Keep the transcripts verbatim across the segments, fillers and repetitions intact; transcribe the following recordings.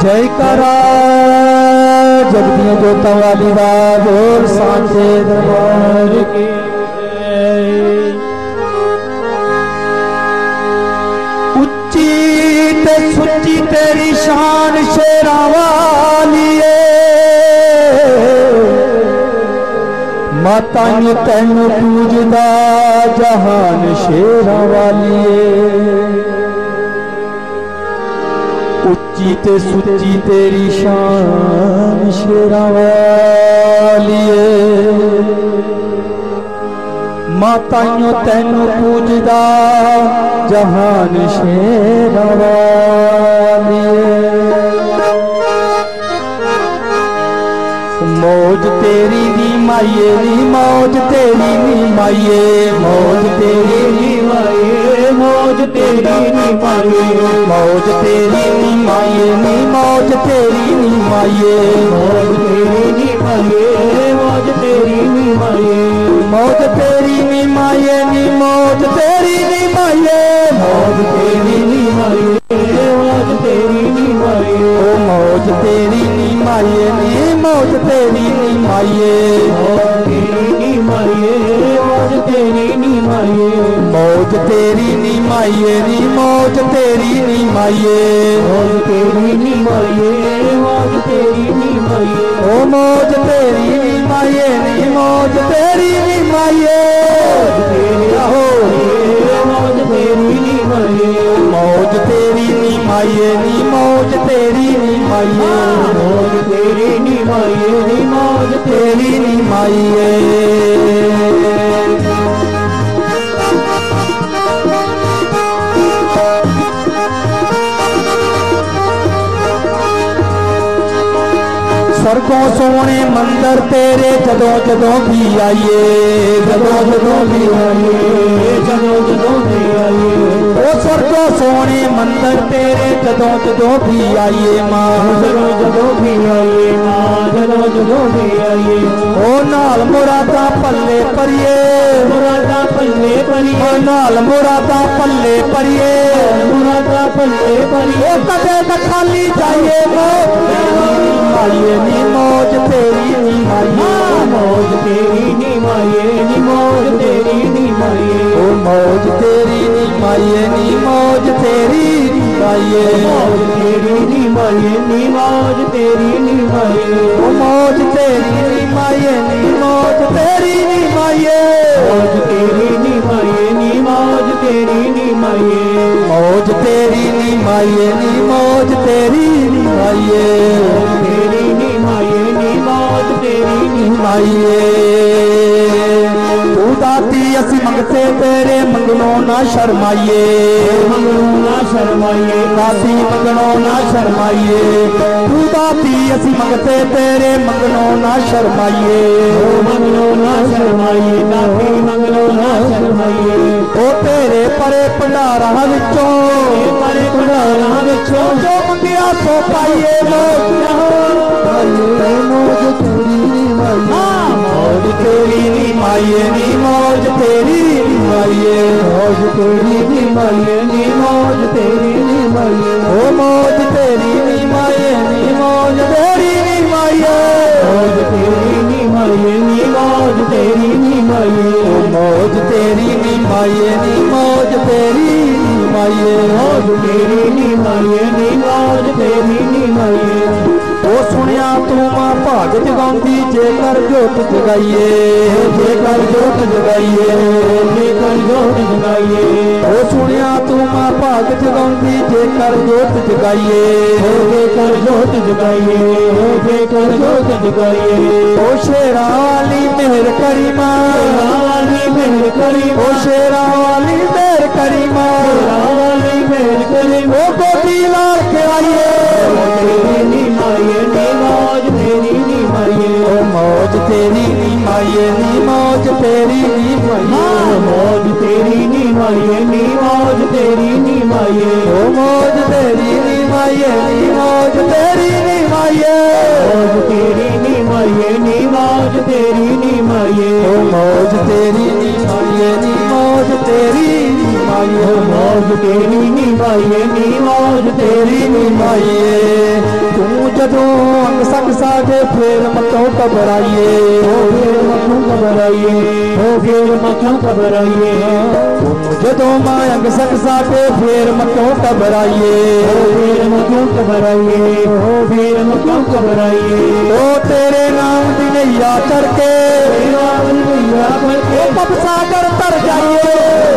जयकारा जगदियों जोता वाली दा बोल सांचे दरबार की। उच्ची ते सुच्ची तेरी शान शेरां वाली माताइयों तैनू पूजदा जहान शेरां वाली। उच्ची ते सुच्ची तेरी शान शेरां वाली माताइयों तैनू पूजदा जहान शेरां वाली। मौज तेरी नी माये नी मौज तेरी नी माये मौज तेरी नी माये मौज तेरी नी माये मौज तेरी नी माये नी मौज तेरी नी माये मौज तेरी नी माये मौज तेरी नी माये मौज तेरी नी माये नी मौज तेरी नी माये मौज तेरी नी माये मौज तेरी नी माये ओ मौज तेरी नी माये नी मौज तेरी नी माये मौज तेरी नी माये मौज तेरी नी माये मौज तेरी नी माये नी मौज तेरी नी माये मौज तेरी नी माये मौज तेरी नी माये ओ मौज तेरी नी माये नी मौज तेरी नी माये हो मौज तेरी नी माये मौज तेरी नी माये नी मौज तेरी नी माये मौज तेरी नी माये नी मौज तेरी नी माये। स्वर्गों सोने मंदिर तेरे जदों जदों भी आइए जदों जदों भी आइए जदों जदों भी आइए ओ स्वर्गों सोने मंदिर तेरे जदों जदों भी आइए माँ जदों जदों भी आइए माँ जदों जदों भी आइए ओ नाल मुरादा पल्ले परिए मुरादा पल्ले परिए नाल मुरादा पल्ले परिए मुरादा पल्ले परिए कदे न खाली जाइए माये नी मौज तेरी नी माये मौज तेरी नी माये नी मौज तेरी नी माये ओ मौज तेरी नी माये नी मौज तेरी नी माये मौज तेरी नी माये नी मौज तेरी नी माये ओ मौज तेरी नी माये नी मौज तेरी नी माये मौज तेरी नी माये नी मौज तेरी नी माये मौज तेरी नी माये नी मौज तेरी नी माये तेरी नी माये नी मौज तेरी नी माये। तू दाती असी मंगते तेरे मंगनों ना शर्माइए मंगनों ना शर्माइए दाती मंगनों ना शर्माइए तू दाती असी मंगते तेरे मंगनों ना शर्माइए मंगनों ना शर्माइए दाती मंगनों ना शर्माइए ओ तेरे परे भंडारा विचों परे भंडारा विचों जो मंगिया सो पाइए मौज तेरी नी माये मौज तेरी नी माये नी मौज तेरी नी माये मौज तेरी नी माये नी मौज तेरी नी माये ओ मौज तेरी नी माये नी मौज तेरी नी माये मौज तेरी नी माये नी मौज तेरी नी माये ओ मौज तेरी नी माये नी मौज तेरी नी माये मौज तेरी नी माये नी मौज तेरी नी माये। ओ सुनिया तू मां भाग जगाउंदी जेकर जोत जगाइए जेकर जोत जगाइए जेकर जोत जगाइए ओ सुनिया तू मां भाग जगाउंदी जेकर जोत जगाइए जेकर जोत जगाइए जेकर जोत जगाइए ओ शेरा वाली मेहर करी मां वाली मेहर करी ओ शेरा वाली मेहर करी मां वाली मेहर करी ओ गोदी लाल के आइए तेरी नी माये नी मौज तेरी नी माये ओ मौज तेरी नी माये नी मौज तेरी नी माये मौज तेरी नी माये नी मौज तेरी नी माये ओ मौज तेरी नी माये नी मौज तेरी नी माये मौज तेरी नी माये नी मौज तेरी नी माये ओ मौज तेरी नी माये नी मौज तेरी नी माये मौज तेरी नी माये नी मौज तेरी नी माये। तू जदों अंग संग साजे फिर मक्यों घबराइए फिर मक्यों घबराइए हो फिर मक्यों घबराइए जदों मां अंग संग साजे फिर मक्यों घबराइए फिर मक्यों घबराइए हो फिर मक्यों घबराइए ओ तेरे नाम दी नैया चढ़ के पप सागर तर जाइए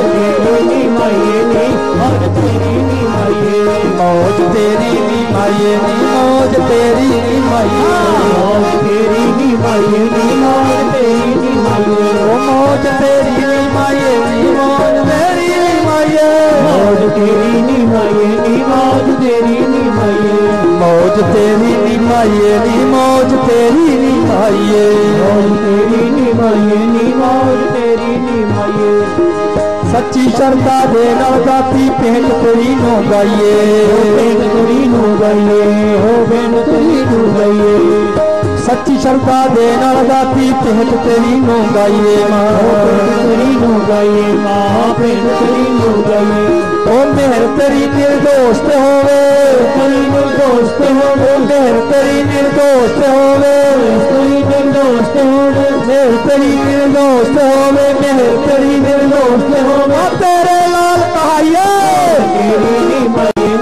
मौज तेरी नी माये नी मौज तेरी नी माये मौज तेरी नी माये नी मौज तेरी नी माये ओ मौज तेरी नी माये नी मौज तेरी नी माये मौज तेरी नी माये नी मौज तेरी नी माये मौज तेरी नी माये नी मौज तेरी नी माये मौज तेरी नी माये नी मौज तेरी नी माये सच्ची श्रद्धा दे नाल गाती भेंट तेरी नो गाइए भेंट तेरी नो गाइए हो भेंट तेरी नो गाइए सच्ची श्रद्धा दे नाल गाती भेंट तेरी नो गाइए मां भेंट तेरी नो गाइए मां भेंट तेरी नो गाइए ओ मेहर तेरी निर्दोष होवे तेरी निर्दोष होवे मेहर तेरी निर्दोष होवे तेरी निर्दोष होवे मेहर तेरी निर्दोष होवे मेहर तेरी निर्दोष होवे तेरे लाल कहाइए तेरी नी माये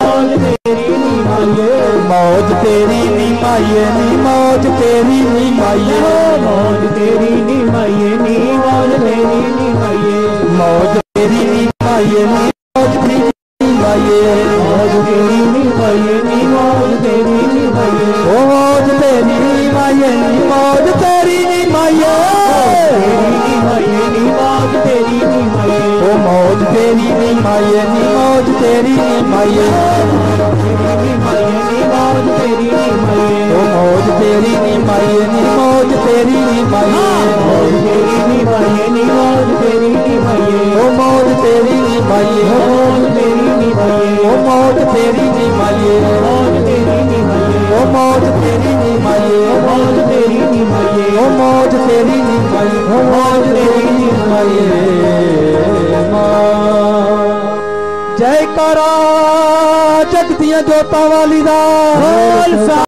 मौज तेरी नी माये नी मौज तेरी नी माये मौज तेरी नी माये नी मौज तेरी नी माये मौज तेरी नी माये नी मौज तेरी नी माये मौज तेरी नी माये नी मौज तेरी नी माये ओ मौज तेरी नी माये नी मौज तेरी नी माये तेरी नी माये नी मौज तेरी नी माये ओ मौज तेरी नी माये नी मौज तेरी नी माये मौज तेरी नी माये ओ मौज तेरी नी माये नी मौज तेरी नी माये मौज तेरी नी माये नी मौज तेरी नी माये ओ मौज तेरी नी माये मौज तेरी नी माये ओ मौज तेरी नी माये मौज तेरी नी माये ओ मौज तेरी नी माये मौज तेरी नी माये ओ मौज तेरी नी माये ओ मौज तेरी नी माये जयकारा जगतियां जोतां वाली दा।